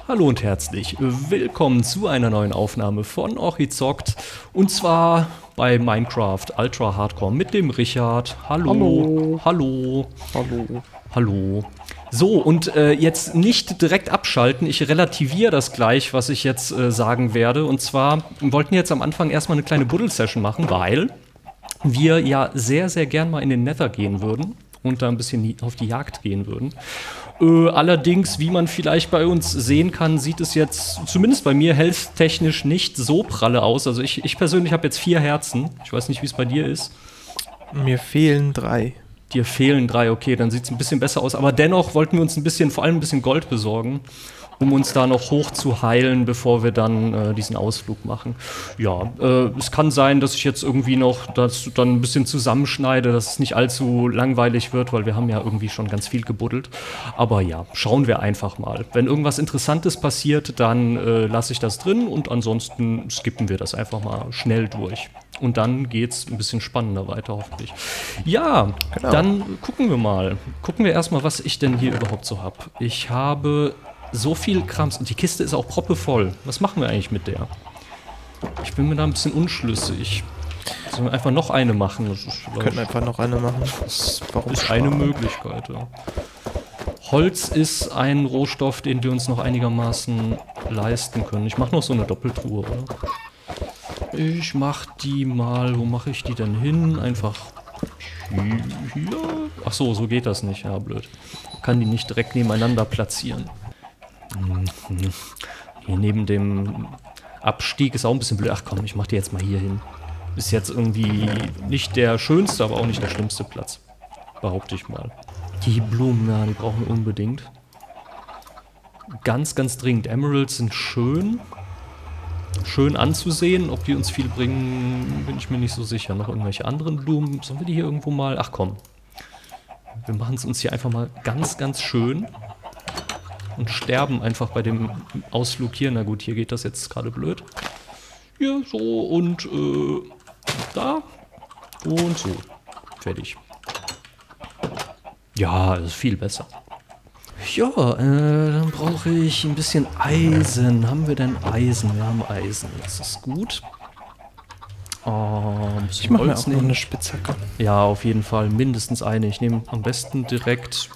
Hallo und herzlich willkommen zu einer neuen Aufnahme von Ochizockt und zwar bei Minecraft Ultra Hardcore mit dem Richard. Hallo. Hallo. Hallo. Hallo. So, und jetzt nicht direkt abschalten, ich relativiere das gleich, was ich jetzt sagen werde. Und zwar wollten wir jetzt am Anfang erstmal eine kleine Buddel-Session machen, weil wir ja sehr, sehr gern mal in den Nether gehen würden und da ein bisschen auf die Jagd gehen würden. Allerdings, wie man vielleicht bei uns sehen kann, sieht es jetzt, zumindest bei mir, health-technisch nicht so pralle aus. Also ich persönlich habe jetzt 4 Herzen. Ich weiß nicht, wie es bei dir ist. Mir fehlen 3. Dir fehlen 3, okay, dann sieht es ein bisschen besser aus. Aber dennoch wollten wir uns vor allem ein bisschen Gold besorgen, um uns da noch hoch zu heilen, bevor wir dann diesen Ausflug machen. Ja, es kann sein, dass ich jetzt irgendwie noch das dann ein bisschen zusammenschneide, dass es nicht allzu langweilig wird, weil wir haben ja irgendwie schon ganz viel gebuddelt. Aber ja, schauen wir einfach mal. Wenn irgendwas Interessantes passiert, dann lasse ich das drin und ansonsten skippen wir das einfach mal schnell durch. Und dann geht's ein bisschen spannender weiter, hoffentlich. Ja, genau. Dann gucken wir mal. Gucken wir erstmal, was ich denn hier überhaupt so habe. Ich habe so viel Krams und die Kiste ist auch proppevoll. Was machen wir eigentlich mit der? Ich bin mir da ein bisschen unschlüssig. Sollen wir einfach noch eine machen? Wir könnten einfach noch eine machen. Das ist eine Möglichkeit, ja. Holz ist ein Rohstoff, den wir uns noch einigermaßen leisten können. Ich mache noch so eine Doppeltruhe, oder? Ich mach die mal, wo mache ich die denn hin? Einfach hier. Ach so, so geht das nicht, ja blöd. Ich kann die nicht direkt nebeneinander platzieren. Hier neben dem Abstieg ist auch ein bisschen blöd. Ach komm, ich mach die jetzt mal hier hin. Ist jetzt irgendwie nicht der schönste, aber auch nicht der schlimmste Platz. Behaupte ich mal. Die Blumen, ja, die brauchen wir unbedingt. Ganz, ganz dringend. Emeralds sind schön. Schön anzusehen. Ob die uns viel bringen, bin ich mir nicht so sicher. Noch irgendwelche anderen Blumen. Sollen wir die hier irgendwo mal... Ach komm. Wir machen es uns hier einfach mal ganz, ganz schön. Und sterben einfach bei dem Ausflug hier. Na gut, hier geht das jetzt gerade blöd. Hier, so und da. Und so. Fertig. Ja, das ist viel besser. Ja, dann brauche ich ein bisschen Eisen. Haben wir denn Eisen? Wir haben Eisen. Das ist gut. Ich mache mir auch noch eine Spitzhacke. Ja, auf jeden Fall. Mindestens eine. Ich nehme am besten direkt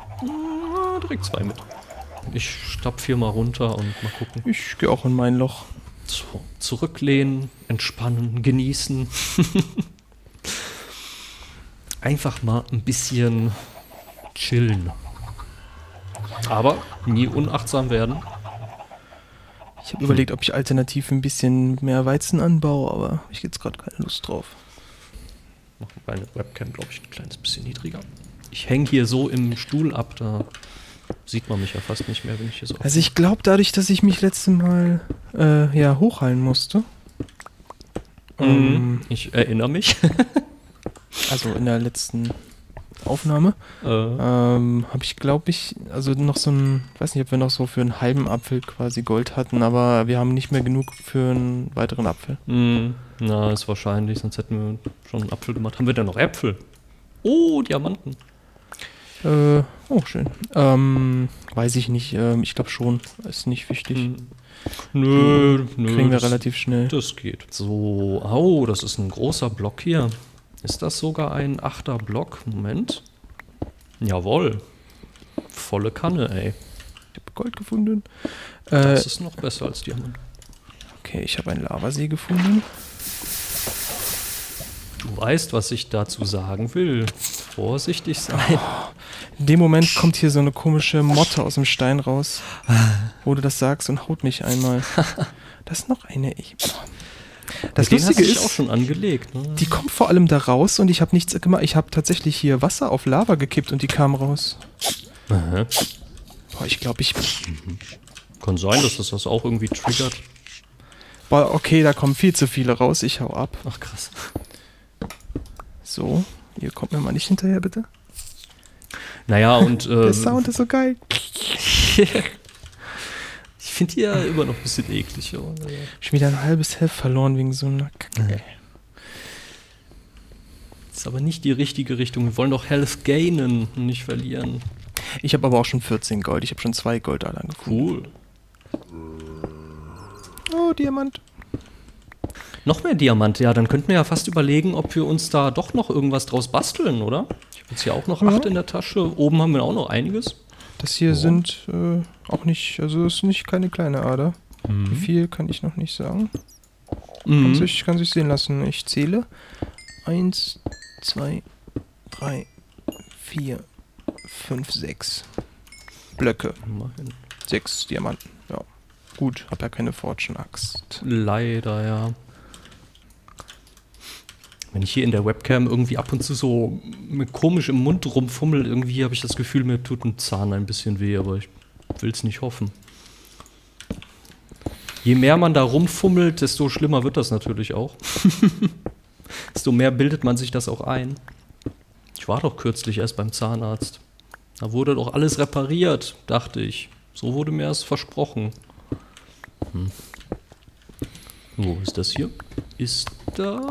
2 mit. Ich stapfe hier mal runter und mal gucken. Ich gehe auch in mein Loch. So, zurücklehnen, entspannen, genießen. Einfach mal ein bisschen chillen. Aber nie unachtsam werden. Ich habe überlegt, ob ich alternativ ein bisschen mehr Weizen anbaue, aber habe ich jetzt gerade keine Lust drauf. Machen meine Webcam, glaube ich, ein kleines bisschen niedriger. Ich hänge hier so im Stuhl ab, da sieht man mich ja fast nicht mehr, wenn ich hier so... Also ich glaube, dadurch, dass ich mich letztes Mal hochheilen musste. Ich erinnere mich. Also in der letzten Aufnahme. Habe ich, glaube ich, also noch so ein... weiß nicht, ob wir noch so für einen halben Apfel quasi Gold hatten, aber wir haben nicht mehr genug für einen weiteren Apfel. Na, ist wahrscheinlich, sonst hätten wir schon einen Apfel gemacht. Haben wir denn noch Äpfel? Oh, Diamanten. Oh, schön. Weiß ich nicht. Ich glaube schon. Ist nicht wichtig. Nö, kriegen wir relativ schnell. Das geht. So, oh, das ist ein großer Block hier. Ist das sogar ein 8er Block? Moment. Jawohl. Volle Kanne, ey. Ich habe Gold gefunden. Das ist noch besser als Diamant. Okay, ich habe einen Lavasee gefunden. Du weißt, was ich dazu sagen will. Vorsichtig sein. In dem Moment kommt hier so eine komische Motte aus dem Stein raus, wo du das sagst und haut mich einmal. Das ist noch eine. Das Lustige ist, auch schon angelegt, ne? Die kommt vor allem da raus und ich habe nichts gemacht. Ich habe tatsächlich hier Wasser auf Lava gekippt und die kam raus. Aha. Boah, ich glaube, kann sein, dass das auch irgendwie triggert. Boah, okay, da kommen viel zu viele raus. Ich hau ab. Ach, krass. So, ihr kommt mir mal nicht hinterher, bitte. Naja, und... der Sound ist so geil. Ich finde die ja immer noch ein bisschen eklig. Ja. Schon wieder ein halbes Health verloren wegen so einer Kacke. Das ist aber nicht die richtige Richtung. Wir wollen doch Health gainen und nicht verlieren. Ich habe aber auch schon 14 Gold. Ich habe schon 2 Goldadern gefunden. Cool. Oh, Diamant. Noch mehr Diamant, ja, dann könnten wir ja fast überlegen, ob wir uns da doch noch irgendwas draus basteln, oder? Ich habe jetzt hier auch noch 8 in der Tasche. Oben haben wir auch noch einiges. Das hier sind auch nicht, also ist nicht keine kleine Ader. Wie viel kann ich noch nicht sagen. Kann sich sehen lassen. Ich zähle. 1, 2, 3, 4, 5, 6 Blöcke. 6 Diamanten, ja. Gut, hab ja keine Fortune-Axt. Leider, ja. Wenn ich hier in der Webcam irgendwie ab und zu so komisch im Mund rumfummel, irgendwie habe ich das Gefühl, mir tut ein Zahn ein bisschen weh, aber ich will es nicht hoffen. Je mehr man da rumfummelt, desto schlimmer wird das natürlich auch. Desto mehr bildet man sich das auch ein. Ich war doch kürzlich erst beim Zahnarzt. Da wurde doch alles repariert, dachte ich. So wurde mir das versprochen. Wo ist das hier? Ist das...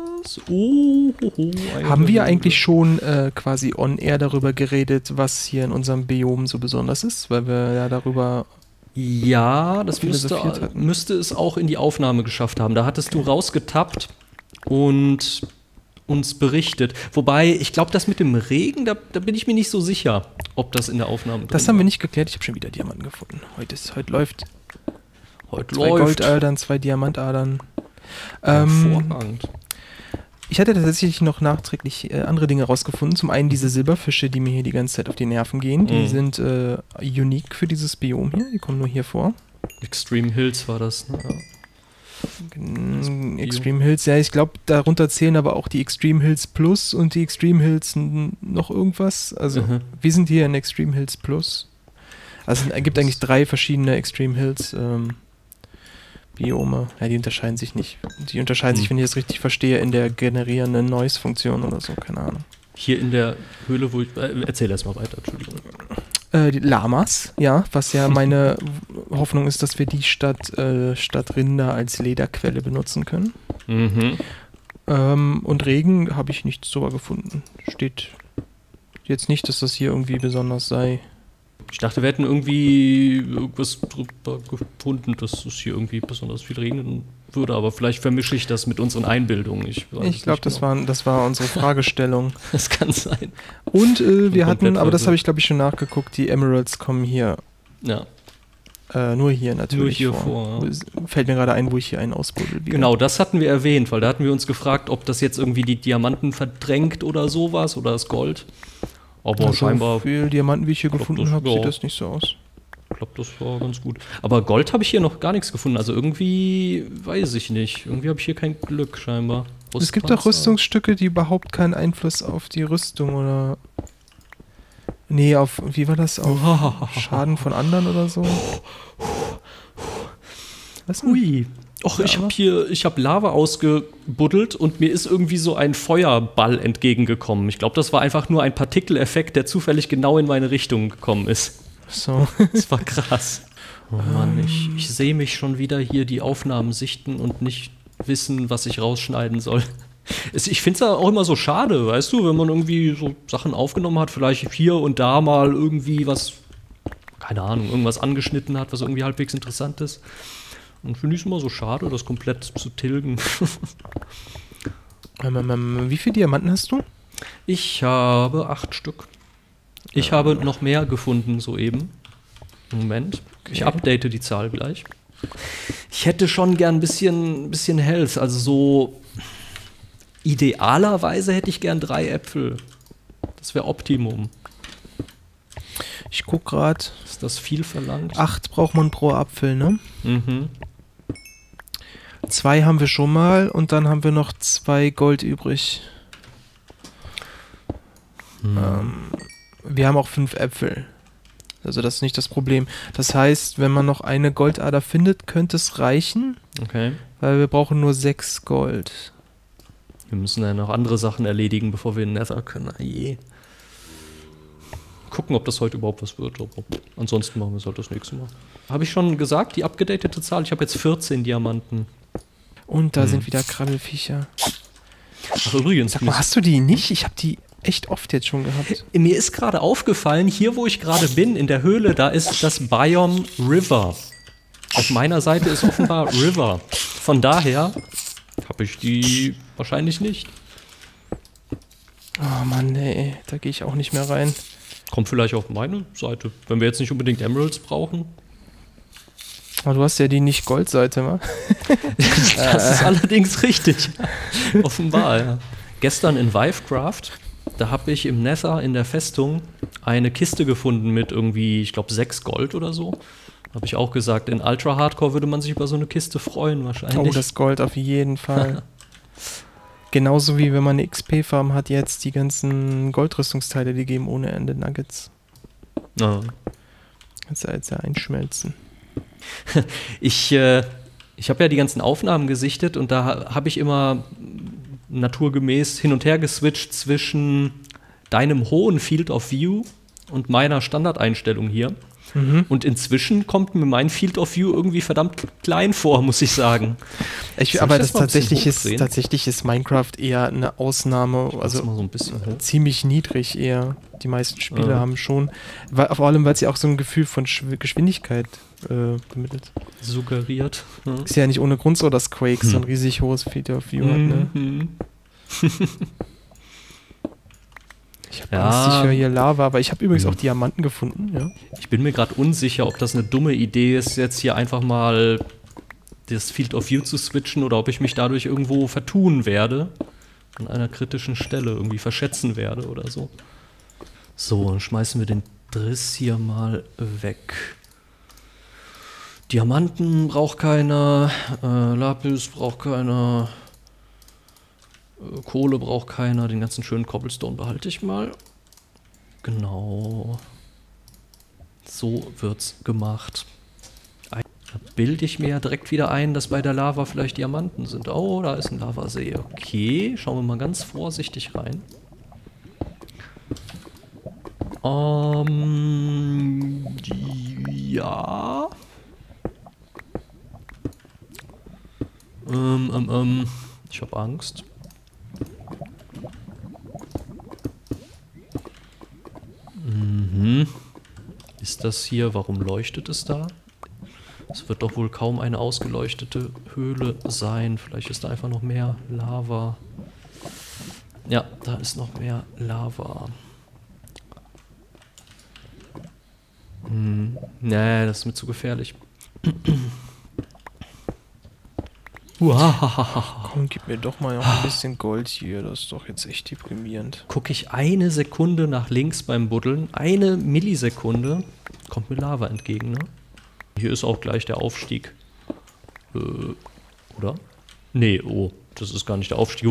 Haben wir eigentlich schon quasi on-air darüber geredet, was hier in unserem Biom so besonders ist? Weil wir ja darüber... Ja, das müsste es auch in die Aufnahme geschafft haben. Da hattest du rausgetappt und uns berichtet. Wobei, ich glaube, das mit dem Regen, da bin ich mir nicht so sicher, ob das in der Aufnahme das haben wir nicht geklärt. Ich habe schon wieder Diamanten gefunden. Heute läuft. Heute 2 Goldadern, 2 Diamantadern. Hervorragend. Ich hatte tatsächlich noch nachträglich andere Dinge rausgefunden. Zum einen diese Silberfische, die mir hier die ganze Zeit auf die Nerven gehen. Die sind unique für dieses Biom hier. Die kommen nur hier vor. Extreme Hills war das, ne? Ja. Extreme Hills, ja, ich glaube, darunter zählen aber auch die Extreme Hills Plus und die Extreme Hills noch irgendwas. Also, wir sind hier in Extreme Hills Plus. Also, es gibt eigentlich 3 verschiedene Extreme Hills Biome. Ja, die unterscheiden sich nicht. Die unterscheiden sich, wenn ich das richtig verstehe, in der generierenden Noise-Funktion oder so, keine Ahnung. Hier in der Höhle, wo ich... erzähl erst mal weiter, Entschuldigung. Die Lamas, ja, was ja meine Hoffnung ist, dass wir die statt Rinder als Lederquelle benutzen können. Und Regen habe ich nichts drüber gefunden. Steht jetzt nicht, dass das hier irgendwie besonders sei. Ich dachte, wir hätten irgendwie irgendwas drüber gefunden, dass es hier irgendwie besonders viel regnen würde, aber vielleicht vermische ich das mit unseren Einbildungen. Ich glaube, das war unsere Fragestellung. Das kann sein. Und wir hatten, aber das habe ich glaube ich schon nachgeguckt, die Emeralds kommen hier. Ja. Nur hier natürlich nur hier vor. Ja. Fällt mir gerade ein, wo ich hier einen ausbuddel. Genau, das hatten wir erwähnt, weil da hatten wir uns gefragt, ob das jetzt irgendwie die Diamanten verdrängt oder sowas oder das Gold. Aber also scheinbar... viele Diamanten, wie ich hier gefunden habe, sieht das nicht so aus. Ich glaube, das war ganz gut. Aber Gold habe ich hier noch gar nichts gefunden. Also irgendwie, weiß ich nicht. Irgendwie habe ich hier kein Glück scheinbar. Es gibt auch Rüstungsstücke, die überhaupt keinen Einfluss auf die Rüstung oder... Nee, auf... Wie war das? Auf Schaden von anderen oder so? Was denn? Ui. Och, ich hab Lava ausgebuddelt und mir ist irgendwie so ein Feuerball entgegengekommen. Ich glaube, das war einfach nur ein Partikeleffekt, der zufällig genau in meine Richtung gekommen ist. So. Das war krass. Oh Mann, ich sehe mich schon wieder hier die Aufnahmen sichten und nicht wissen, was ich rausschneiden soll. Ich finde es auch immer so schade, weißt du, wenn man irgendwie so Sachen aufgenommen hat, vielleicht hier und da mal irgendwie was, keine Ahnung, irgendwas angeschnitten hat, was irgendwie halbwegs interessant ist. Und finde ich es immer so schade, das komplett zu tilgen. Wie viele Diamanten hast du? Ich habe 8 Stück. Ich habe noch mehr gefunden soeben. Moment. Okay. Ich update die Zahl gleich. Ich hätte schon gern ein bisschen Health. Also so idealerweise hätte ich gern 3 Äpfel. Das wäre Optimum. Ich guck gerade. Ist das viel verlangt? 8 braucht man pro Apfel, ne? 2 haben wir schon mal und dann haben wir noch 2 Gold übrig. Wir haben auch 5 Äpfel. Also das ist nicht das Problem. Das heißt, wenn man noch eine Goldader findet, könnte es reichen. Okay. Weil wir brauchen nur 6 Gold. Wir müssen ja noch andere Sachen erledigen, bevor wir in Nether können. Je. Gucken, ob das heute überhaupt was wird. Aber ansonsten machen wir es halt das nächste Mal. Habe ich schon gesagt, die abgedatete Zahl? Ich habe jetzt 14 Diamanten. Und da sind wieder Krabbelfiecher. Ach, übrigens. Sag mal, hast du die nicht? Ich habe die echt oft jetzt schon gehabt. Mir ist gerade aufgefallen, hier wo ich gerade bin, in der Höhle, da ist das Biome River. Auf meiner Seite ist offenbar River. Von daher habe ich die wahrscheinlich nicht. Oh Mann, ey, da gehe ich auch nicht mehr rein. Kommt vielleicht auf meine Seite, wenn wir jetzt nicht unbedingt Emeralds brauchen. Aber du hast ja die Nicht-Gold-Seite, wa? Das ist allerdings richtig. Offenbar, ja. Gestern in Vivecraft, da habe ich im Nether in der Festung eine Kiste gefunden mit irgendwie, ich glaube, 6 Gold oder so. Habe ich auch gesagt, in Ultra Hardcore würde man sich über so eine Kiste freuen wahrscheinlich. Oh, das Gold auf jeden Fall. Genauso wie wenn man eine XP-Farm hat jetzt, die ganzen Goldrüstungsteile, die geben ohne Ende Nuggets. Ja. Kannst du jetzt ja einschmelzen. Ich habe ja die ganzen Aufnahmen gesichtet und da habe ich immer naturgemäß hin und her geswitcht zwischen deinem hohen Field of View und meiner Standardeinstellung hier. Mhm. Und inzwischen kommt mir mein Field of View irgendwie verdammt klein vor, muss ich sagen. Aber tatsächlich ist Minecraft eher eine Ausnahme, also mal so ein bisschen ziemlich niedrig eher. Die meisten Spiele haben schon, vor allem weil sie auch so ein Gefühl von Geschwindigkeit vermittelt. Suggeriert. Ja. Ist ja nicht ohne Grund so, dass Quake so ein riesig hohes Field of View hat, ne? Ich habe ganz sicher hier Lava, aber ich habe übrigens auch Diamanten gefunden, ja. Ich bin mir gerade unsicher, ob das eine dumme Idee ist, jetzt hier einfach mal das Field of View zu switchen oder ob ich mich dadurch irgendwo vertun werde. An einer kritischen Stelle irgendwie verschätzen werde oder so. So, dann schmeißen wir den Driss hier mal weg. Diamanten braucht keiner, Lapis braucht keiner, Kohle braucht keiner, den ganzen schönen Cobblestone behalte ich mal. Genau. So wird's gemacht. Da bilde ich mir ja direkt wieder ein, dass bei der Lava vielleicht Diamanten sind. Oh, da ist ein Lavasee. Okay, schauen wir mal ganz vorsichtig rein. Ja. Ich habe Angst. Ist das hier, warum leuchtet es da? Es wird doch wohl kaum eine ausgeleuchtete Höhle sein. Vielleicht ist da einfach noch mehr Lava. Ja, da ist noch mehr Lava. Nee, das ist mir zu gefährlich. Komm, gib mir doch mal noch ein bisschen Gold hier. Das ist doch jetzt echt deprimierend. Gucke ich eine Sekunde nach links beim Buddeln, eine Millisekunde, kommt mir Lava entgegen, ne? Hier ist auch gleich der Aufstieg. Oder? Nee, oh, das ist gar nicht der Aufstieg.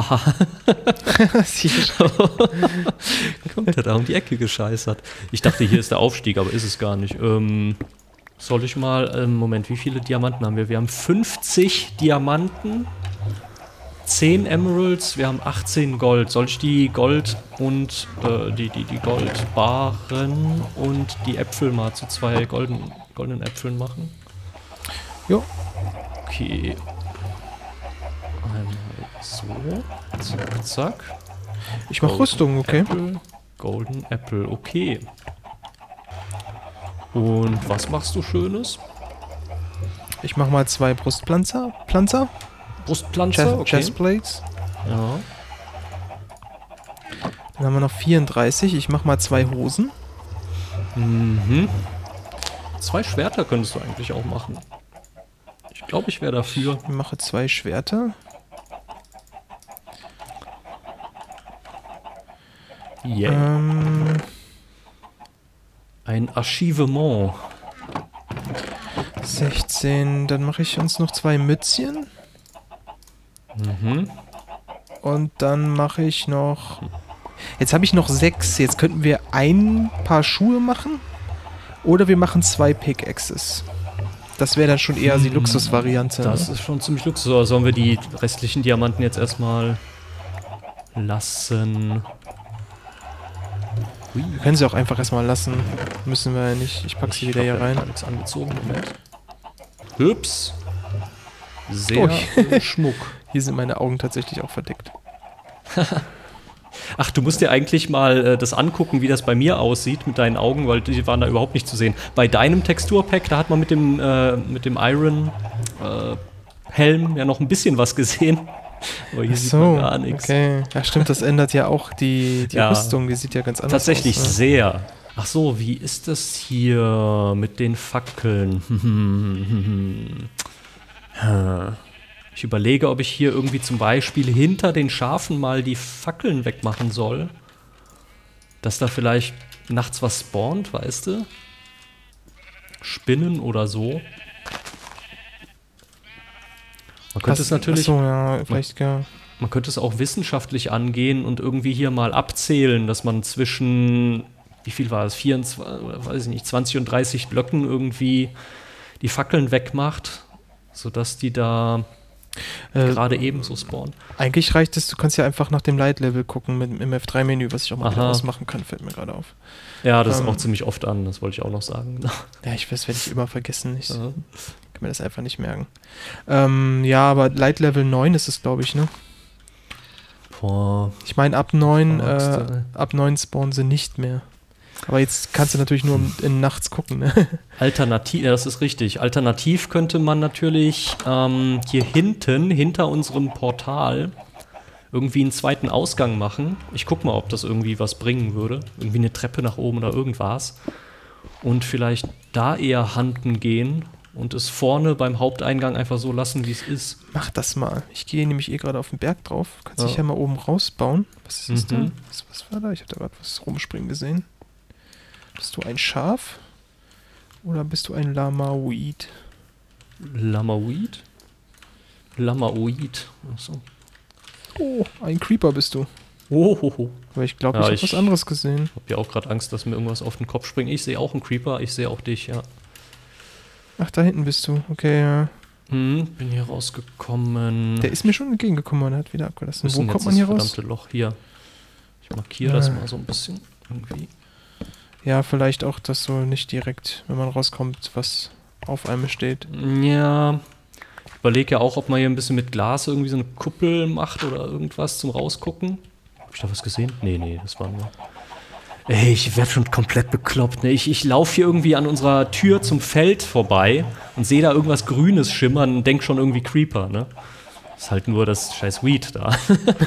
Kommt er da um die Ecke gescheißert. Ich dachte, hier ist der Aufstieg, aber ist es gar nicht. Soll ich mal, Moment, wie viele Diamanten haben wir? Wir haben 50 Diamanten, 10 Emeralds, wir haben 18 Gold. Soll ich die Gold und die Goldbarren und die Äpfel mal zu 2 goldenen Äpfeln machen? Jo. Okay. Einmal so. Zack, zack. Ich mach Rüstung, okay. Apple, Golden Apple, okay. Und was machst du Schönes? Ich mach mal 2 Brustplanzer. Brustplanzer, okay. Chestplates. Ja. Dann haben wir noch 34. Ich mach mal 2 Hosen. 2 Schwerter könntest du eigentlich auch machen. Ich glaube, ich wäre dafür. Ich mache 2 Schwerter. Yeah. Ein Archivement. 16. Dann mache ich uns noch 2 Mützchen. Und dann mache ich noch... Jetzt habe ich noch 6. Jetzt könnten wir ein Paar Schuhe machen. Oder wir machen 2 Pickaxes. Das wäre dann schon eher die Luxusvariante. Das ist schon ziemlich Luxus. Oder sollen wir die restlichen Diamanten jetzt erstmal lassen? Wir können sie auch einfach erstmal lassen. Müssen wir ja nicht. Ich packe sie wieder hier rein. Nichts angezogen. Moment. Hübs. Sehr Schmuck. Hier sind meine Augen tatsächlich auch verdeckt. Ach, du musst dir eigentlich mal das angucken, wie das bei mir aussieht mit deinen Augen, weil die waren da überhaupt nicht zu sehen. Bei deinem Texturpack, da hat man mit dem Iron Helm ja noch ein bisschen was gesehen. Aber hier sieht man gar nichts. Okay. Ja, stimmt, das ändert ja auch die Rüstung, die sieht ja ganz anders tatsächlich aus. Tatsächlich sehr. Ach so, wie ist das hier mit den Fackeln? Ich überlege, ob ich hier irgendwie zum Beispiel hinter den Schafen mal die Fackeln wegmachen soll. Dass da vielleicht nachts was spawnt, weißt du? Spinnen oder so. Man könnte es natürlich. Ach so, ja, vielleicht ja. Man könnte es auch wissenschaftlich angehen und irgendwie hier mal abzählen, dass man zwischen, wie viel war es, 24, oder weiß ich nicht, 20 und 30 Blöcken irgendwie die Fackeln wegmacht, sodass die da gerade ebenso spawnen. Eigentlich reicht es, du kannst ja einfach nach dem Light-Level gucken mit im F3-Menü, was ich auch mal wieder ausmachen kann, fällt mir gerade auf. Ja, das ist auch ziemlich oft an, das wollte ich auch noch sagen. Ja, ich weiß, werde ich immer vergessen. Ich kann mir das einfach nicht merken. Ja, aber Light-Level 9 ist es, glaube ich, ne? Boah. Ich meine, ab 9 spawnen sie nicht mehr. Aber jetzt kannst du natürlich nur nachts gucken, ne? Alternativ, ja, das ist richtig. Alternativ könnte man natürlich hier hinten, hinter unserem Portal, irgendwie einen zweiten Ausgang machen. Ich guck mal, ob das irgendwie was bringen würde. Irgendwie eine Treppe nach oben oder irgendwas. Und vielleicht da eher handen gehen und es vorne beim Haupteingang einfach so lassen, wie es ist. Mach das mal. Ich gehe nämlich gerade auf den Berg drauf. Kannst dich ja mal oben rausbauen. Was ist das da? Was war da? Ich habe da gerade was rumspringen gesehen. Bist du ein Schaf? Oder bist du ein Lamaoid? Lamaoid? Lamaoid. Achso. Oh, ein Creeper bist du. Oh. Aber ich glaube, ich habe was anderes gesehen. Ich habe ja auch gerade Angst, dass mir irgendwas auf den Kopf springt. Ich sehe auch einen Creeper, ich sehe auch dich, ja. Ach, da hinten bist du. Okay, ja. Bin hier rausgekommen. Der ist mir schon entgegengekommen, der hat wieder abgelassen. Wo kommt man hier raus? Verdammte Loch hier. Ich markiere das mal so ein bisschen irgendwie. Ja, vielleicht auch, dass so nicht direkt, wenn man rauskommt, was auf einem steht. Ja. Ich überlege ja auch, ob man hier ein bisschen mit Glas irgendwie so eine Kuppel macht oder irgendwas zum Rausgucken. Habe ich da was gesehen? Nee, das war nur... Ey, ich werde schon komplett bekloppt. Ne? Ich laufe hier irgendwie an unserer Tür zum Feld vorbei und sehe da irgendwas Grünes schimmern und denke schon irgendwie Creeper, ne? Ist halt nur das scheiß Weed da.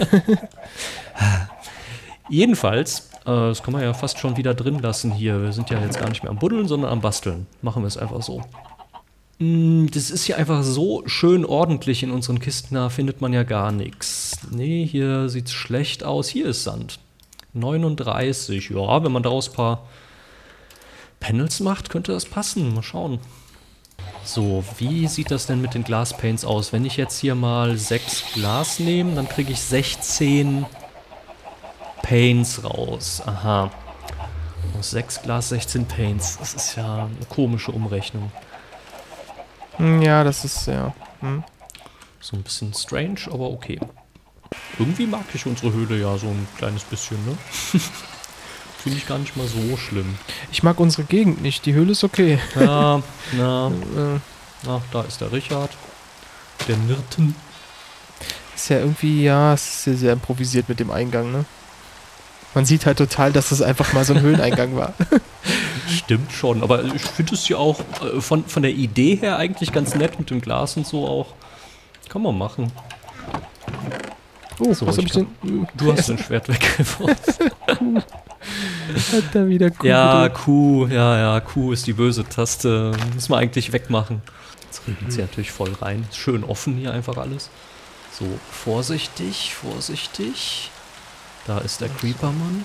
Jedenfalls, das kann man ja fast schon wieder drin lassen hier. Wir sind ja jetzt gar nicht mehr am Buddeln, sondern am Basteln. Machen wir es einfach so. Das ist hier einfach so schön ordentlich in unseren Kisten, da findet man ja gar nichts. Nee, hier sieht's schlecht aus. Hier ist Sand. 39, ja, wenn man daraus ein paar Panels macht, könnte das passen. Mal schauen. So, wie sieht das denn mit den Glaspaints aus? Wenn ich jetzt hier mal 6 Glas nehme, dann kriege ich 16 Paints raus. Aha. Aus 6 Glas 16 Paints. Das ist ja eine komische Umrechnung. Ja, das ist ja... So ein bisschen strange, aber okay. Irgendwie mag ich unsere Höhle ja so ein kleines bisschen, ne? Finde ich gar nicht mal so schlimm. Ich mag unsere Gegend nicht, die Höhle ist okay. Ja, ach, da ist der Richard. Der Nirten. Ist ja irgendwie, ja, es ist ja sehr improvisiert mit dem Eingang, ne? Man sieht halt total, dass das einfach mal so ein Höhleneingang war. Stimmt schon, aber ich finde es ja auch von der Idee her eigentlich ganz nett mit dem Glas und so auch. Kann man machen. Oh, so, was hab ich denn? Du hast dein Schwert weggeworfen. Hat da wieder Q. Ja, Q, ja, Q ist die böse Taste. Muss man eigentlich wegmachen. Jetzt regnet sie natürlich voll rein. Ist schön offen hier einfach alles. So, vorsichtig, vorsichtig. Da ist der Creeper-Mann.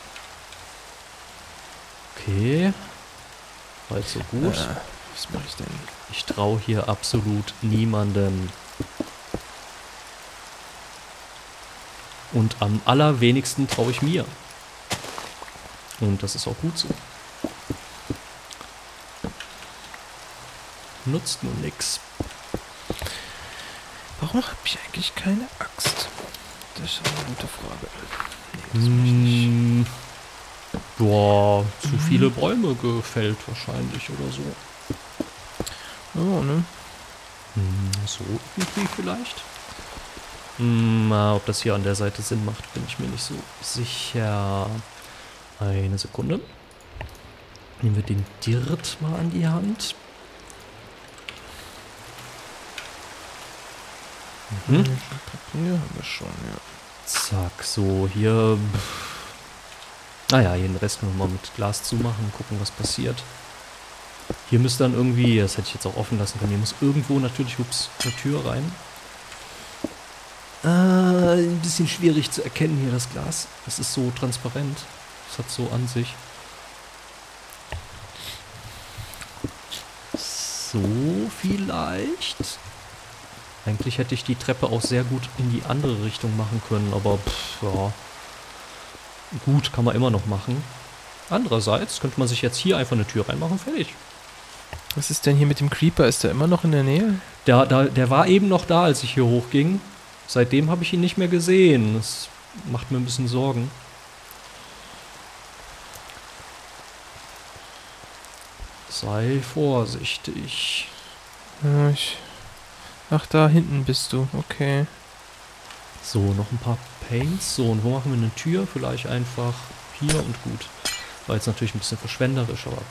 Okay. War jetzt so gut. Was mache ich denn? Ich traue hier absolut niemandem. Und am allerwenigsten traue ich mir. Und das ist auch gut so. Nutzt nur nix. Warum habe ich eigentlich keine Axt? Das ist eine gute Frage. Nee, das will ich nicht. Boah, zu viele Bäume gefällt wahrscheinlich oder so. Oh, ne? So irgendwie vielleicht. Ob das hier an der Seite Sinn macht, bin ich mir nicht so sicher. Eine Sekunde. Nehmen wir den Dirt mal an die Hand. Papier haben wir schon, ja. Zack, so, hier... Naja, hier den Rest können wir mal mit Glas zumachen, gucken, was passiert. Hier müsste dann irgendwie, das hätte ich jetzt auch offen lassen können, hier muss irgendwo natürlich, eine Tür rein. Ein bisschen schwierig zu erkennen hier, das Glas. Das ist so transparent. Das hat so an sich. So vielleicht. Eigentlich hätte ich die Treppe auch sehr gut in die andere Richtung machen können, aber ja. Gut, kann man immer noch machen. Andererseits könnte man sich jetzt hier einfach eine Tür reinmachen, fertig. Was ist denn hier mit dem Creeper? Ist der immer noch in der Nähe? Der war eben noch da, als ich hier hochging. Seitdem habe ich ihn nicht mehr gesehen. Das macht mir ein bisschen Sorgen. Sei vorsichtig. Ja, ach, da hinten bist du. Okay. So, noch ein paar Paints. So, und wo machen wir eine Tür? Vielleicht einfach hier und gut. War jetzt natürlich ein bisschen verschwenderisch, aber...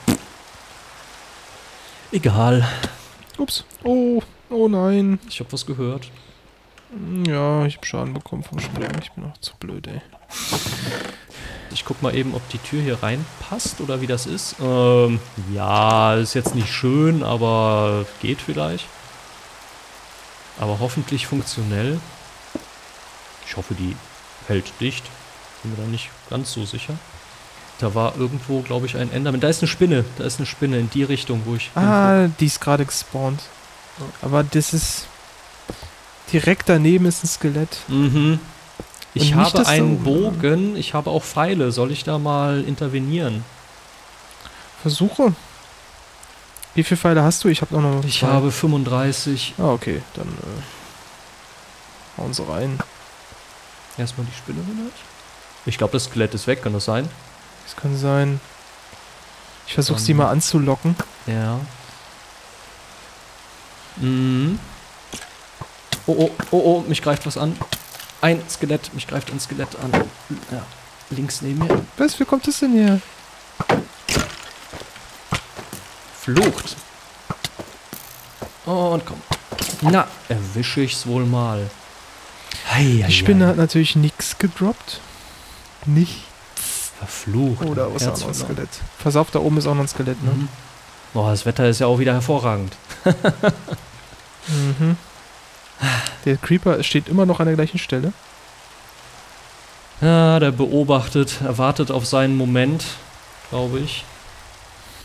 Egal. Ups. Oh nein. Ich habe was gehört. Ja, ich habe Schaden bekommen vom Springen. Ich bin auch zu blöd, ey. Ich guck mal eben, ob die Tür hier reinpasst oder wie das ist. Ja, ist jetzt nicht schön, aber geht vielleicht. Aber hoffentlich funktionell. Ich hoffe, die hält dicht. Bin mir da nicht ganz so sicher. Da war irgendwo, glaube ich, ein Enderman. Da ist eine Spinne. Da ist eine Spinne in die Richtung, wo ich... Die ist gerade gespawnt. Aber das ist... Direkt daneben ist ein Skelett. Mhm. Ich habe einen Bogen. Ich habe auch Pfeile. Soll ich da mal intervenieren? Versuche. Wie viele Pfeile hast du? Ich habe noch Ich habe 35. Ah, okay. Dann hauen sie rein. Erstmal die Spinne vielleicht. Ich glaube, das Skelett ist weg. Kann das sein? Das kann sein. Ich versuche sie mal anzulocken. Ja. Mhm. Oh, mich greift was an. Ein Skelett, mich greift ein Skelett an. Ja, links neben mir. Was, wie kommt das denn her? Flucht. Und komm. Na, erwische ich's wohl mal. Die Spinne hat natürlich nichts gedroppt. Nicht. Verflucht. Oder außer noch ein Skelett. Pass auf, da oben ist auch noch ein Skelett, ne? Mhm. Oh, das Wetter ist ja auch wieder hervorragend. Mhm. Der Creeper steht immer noch an der gleichen Stelle. Ja, der beobachtet, er wartet auf seinen Moment, glaube ich.